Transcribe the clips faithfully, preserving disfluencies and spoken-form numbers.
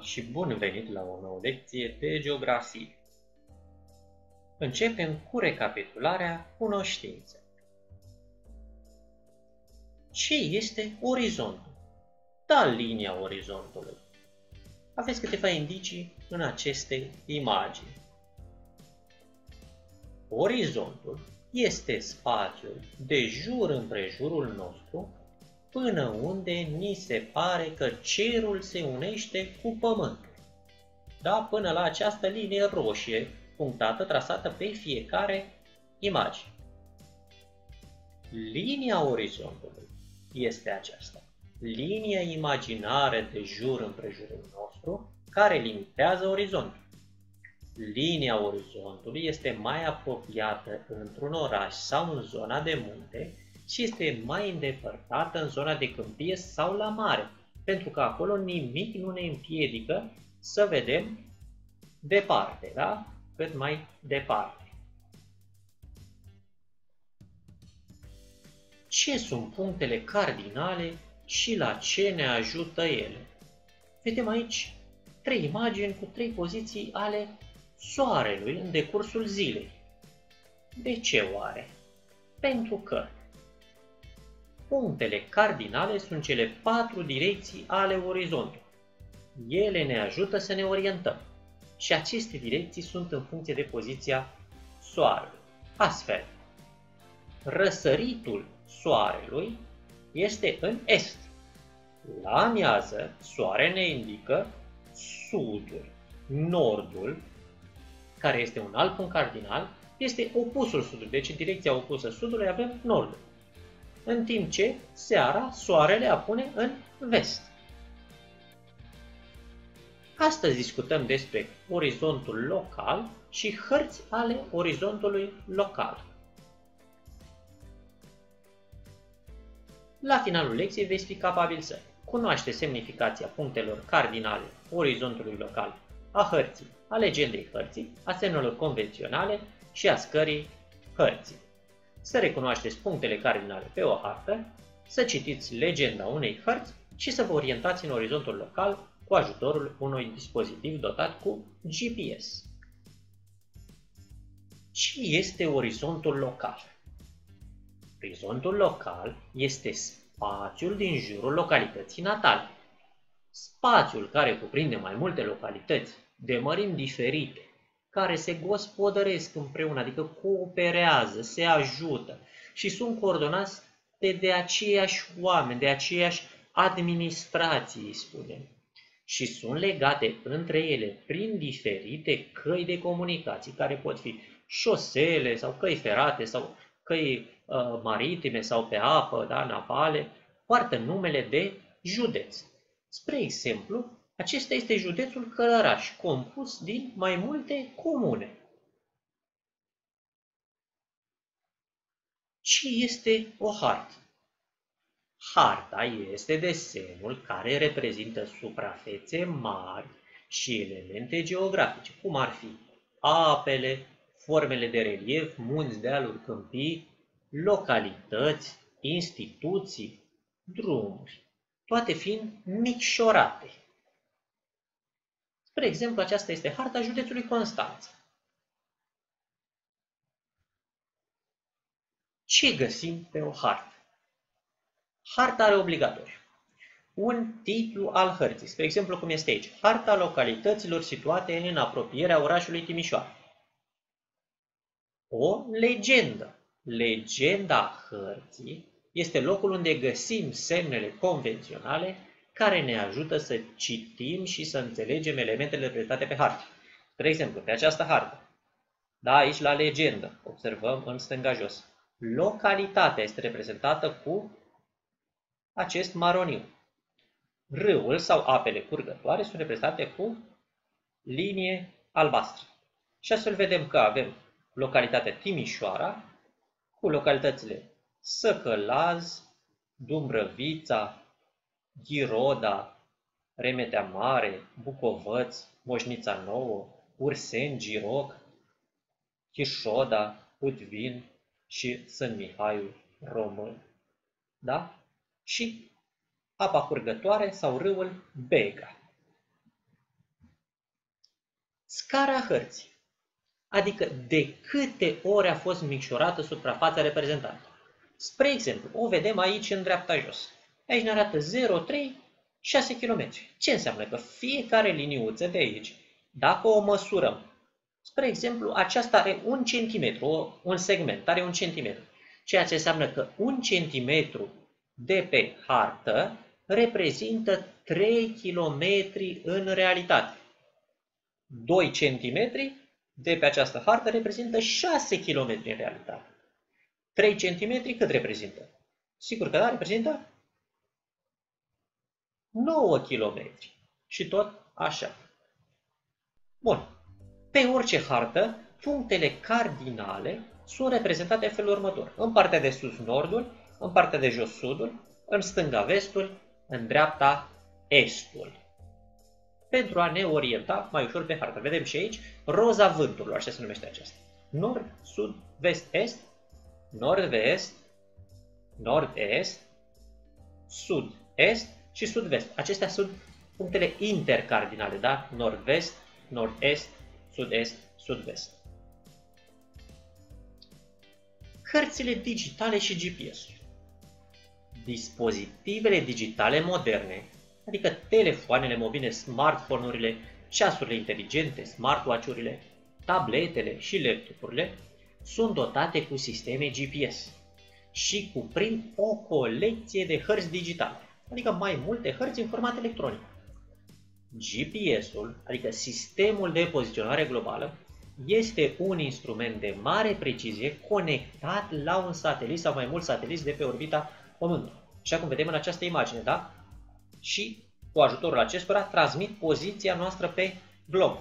și bun venit la o nouă lecție de geografie. Începem cu recapitularea cunoștinței. Ce este orizontul? Da, linia orizontului. Aveți câteva indicii în aceste imagini. Orizontul este spațiul de jur împrejurul nostru până unde ni se pare că cerul se unește cu pământul. Da? Până la această linie roșie punctată, trasată pe fiecare imagine. Linia orizontului este aceasta. Linia imaginară de jur împrejurul nostru care limitează orizontul. Linia orizontului este mai apropiată într-un oraș sau în zona de munte și este mai îndepărtată în zona de câmpie sau la mare, pentru că acolo nimic nu ne împiedică să vedem departe, da? Cât mai departe. Ce sunt punctele cardinale și la ce ne ajută ele? Vedem aici trei imagini cu trei poziții ale Soarelui în decursul zilei. De ce oare? Pentru că punctele cardinale sunt cele patru direcții ale orizontului. Ele ne ajută să ne orientăm și aceste direcții sunt în funcție de poziția Soarelui. Astfel, răsăritul Soarelui este în est. La amiază, Soarele ne indică sudul. Nordul, care este un alt punct cardinal, este opusul sudului. Deci în direcția opusă sudului avem nordul. În timp ce seara Soarele apune în vest. Astăzi discutăm despre orizontul local și hărți ale orizontului local. La finalul lecției veți fi capabil să cunoaște semnificația punctelor cardinale orizontului local, a hărții, a legendei hărții, a semnelor convenționale și a scării hărții. Să recunoașteți punctele cardinale pe o hartă, să citiți legenda unei hărți și să vă orientați în orizontul local cu ajutorul unui dispozitiv dotat cu G P S. Ce este orizontul local? Orizontul local este spațiul din jurul localității natale. Spațiul care cuprinde mai multe localități de mărimi diferite, care se gospodăresc împreună, adică cooperează, se ajută și sunt coordonați de, de aceiași oameni, de aceiași administrații, spunem, și sunt legate între ele prin diferite căi de comunicații, care pot fi șosele sau căi ferate sau căi uh, maritime sau pe apă, da, navale, poartă numele de județ. Spre exemplu, acesta este județul Călăraș, compus din mai multe comune. Ce este o hartă? Harta este desenul care reprezintă suprafețe mari și elemente geografice, cum ar fi apele, formele de relief, munți, dealuri, câmpii, localități, instituții, drumuri, toate fiind micșorate. Spre exemplu, aceasta este harta județului Constanța. Ce găsim pe o hartă? Harta are obligatoriu un titlu al hărții. Spre exemplu, cum este aici, harta localităților situate în apropierea orașului Timișoara. O legendă. Legenda hărții este locul unde găsim semnele convenționale care ne ajută să citim și să înțelegem elementele reprezentate pe hartă. Spre exemplu, pe această hartă, da, aici la legendă, observăm în stânga jos, localitatea este reprezentată cu acest maroniu. Râul sau apele curgătoare sunt reprezentate cu linie albastră. Și astfel vedem că avem localitatea Timișoara cu localitățile Săcălaz, Dumbrăvița, Ghiroda, Remetea Mare, Bucovăț, Moșnița Nouă, Urseni, Giroc, Chișoda, Putvin și Sân Mihaiu Român. Da? Și apa curgătoare sau râul Bega. Scara hărții, adică de câte ori a fost micșorată suprafața reprezentată. Spre exemplu, o vedem aici în dreapta jos. Aici ne arată zero virgulă trei șase kilometri. Ce înseamnă? Că fiecare liniuță de aici, dacă o măsurăm, spre exemplu, aceasta are un centimetru, un segment are un centimetru, ceea ce înseamnă că un centimetru de pe hartă reprezintă trei kilometri în realitate. doi centimetri de pe această hartă reprezintă șase kilometri în realitate. trei centimetri cât reprezintă? Sigur că da, reprezintă nouă kilometri. Și tot așa. Bun. Pe orice hartă, punctele cardinale sunt reprezentate în felul următor. În partea de sus nordul, în partea de jos sudul, în stânga vestul, în dreapta estul. Pentru a ne orienta mai ușor pe hartă. Vedem și aici roza vânturilor, așa se numește aceasta. Nord, sud, vest, est, nord-vest, nord-est, sud-est și sud-vest. Acestea sunt punctele intercardinale, da? Nord-vest, nord-est, sud-est, sud-vest. Cărțile digitale și G P S-ul. Dispozitivele digitale moderne, adică telefoanele mobile, smartphone-urile, ceasurile inteligente, smartwatch-urile, tabletele și laptopurile, sunt dotate cu sisteme G P S și cuprind o colecție de hărți digitale, adică mai multe hărți în format electronic. G P S-ul, adică sistemul de poziționare globală, este un instrument de mare precizie conectat la un satelit sau mai mulți sateliți de pe orbita Pământului. Așa cum vedem în această imagine, da? Și cu ajutorul acestora transmit poziția noastră pe glob.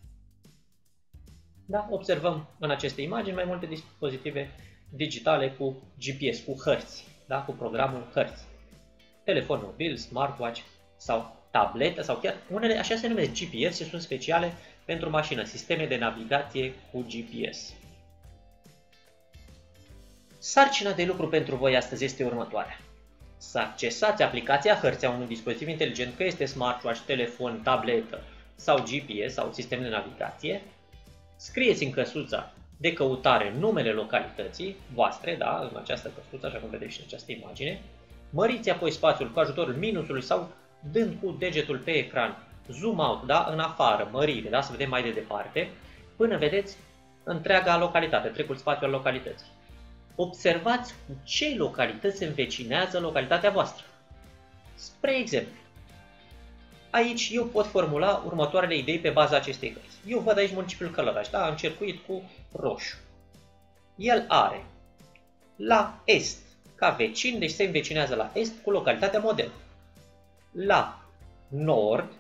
Da? Observăm în aceste imagini mai multe dispozitive digitale cu G P S, cu hărți, da? Cu programul hărți. Telefon mobil, smartwatch sau tabletă sau chiar unele, așa se numesc G P S și sunt speciale pentru mașină, sisteme de navigație cu G P S. Sarcina de lucru pentru voi astăzi este următoarea. Să accesați aplicația hărți a unui dispozitiv inteligent, că este smartwatch, telefon, tabletă sau G P S sau sistem de navigație. Scrieți în căsuța de căutare numele localității voastre, da, în această căsuță, așa cum vedeți și în această imagine. Măriți apoi spațiul cu ajutorul minusului sau dând cu degetul pe ecran zoom out, da, în afară, mărire, da, să vedem mai de departe, până vedeți întreaga localitate, întregul spațiu al localității. Observați cu ce localități se învecinează localitatea voastră. Spre exemplu, aici eu pot formula următoarele idei pe baza acestei hărți. Eu văd aici municipiul Călăraș, da, încercuit cu roșu. El are la est ca vecin, deci se învecinează la est cu localitatea Model. La nord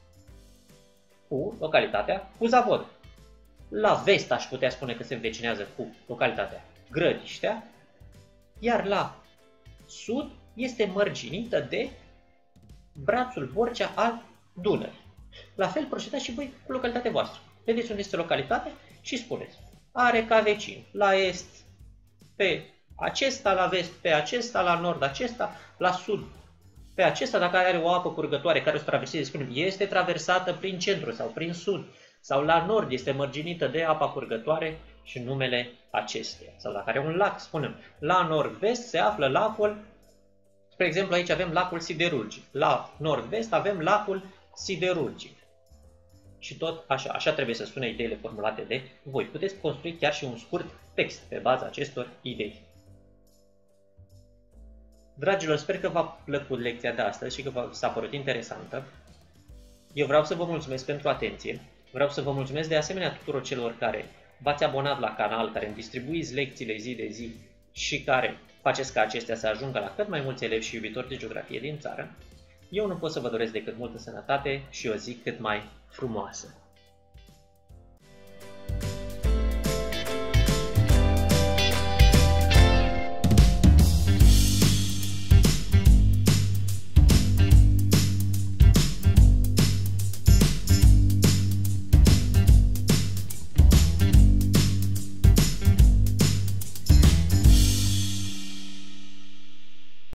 cu localitatea Huzavod. La vest aș putea spune că se învecinează cu localitatea Grădiștea, iar la sud este mărginită de brațul Borcea al Dunării. La fel procedați și voi cu localitatea voastră. Vedeți unde este localitatea și spuneți. Are ca vecin la est pe acesta, la vest pe acesta, la nord acesta, la sud pe acesta, dacă are o apă curgătoare care o să traverseze, spunem, este traversată prin centru sau prin sud, sau la nord este mărginită de apa curgătoare și numele acesteia. Sau dacă are un lac, spunem, la nord-vest se află lacul, spre exemplu aici avem lacul Siderurgic, la nord-vest avem lacul Siderurgic. Și tot așa, așa trebuie să sune ideile formulate de voi. Puteți construi chiar și un scurt text pe baza acestor idei. Dragilor, sper că v-a plăcut lecția de astăzi și că v-a părut interesantă. Eu vreau să vă mulțumesc pentru atenție. Vreau să vă mulțumesc de asemenea tuturor celor care v-ați abonat la canal, care îmi distribuiți lecțiile zi de zi și care faceți ca acestea să ajungă la cât mai mulți elevi și iubitori de geografie din țară. Eu nu pot să vă doresc decât multă sănătate și o zi cât mai frumoasă.